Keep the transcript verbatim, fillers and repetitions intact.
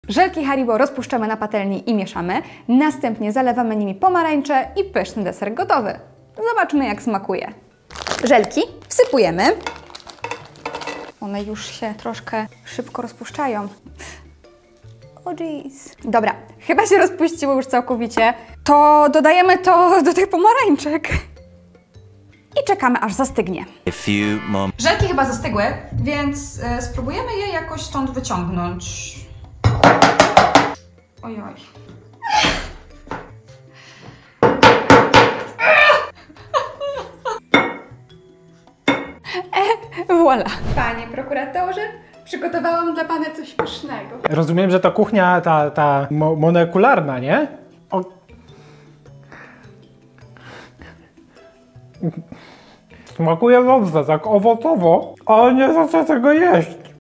Żelki Haribo rozpuszczamy na patelni i mieszamy. Następnie zalewamy nimi pomarańcze i pyszny deser gotowy. Zobaczmy, jak smakuje. Żelki wsypujemy. One już się troszkę szybko rozpuszczają. O jeez. Dobra, chyba się rozpuściło już całkowicie. To dodajemy to do tych pomarańczek. I czekamy, aż zastygnie. A few moments. Żelki chyba zastygły, więc e, spróbujemy je jakoś stąd wyciągnąć. Ojoj. E, voilà. Panie prokuratorze, przygotowałam dla pana coś pysznego. Rozumiem, że to kuchnia ta, ta mo molekularna, nie? O... Smakuje dobrze, tak owocowo, ale nie chcę tego jeść.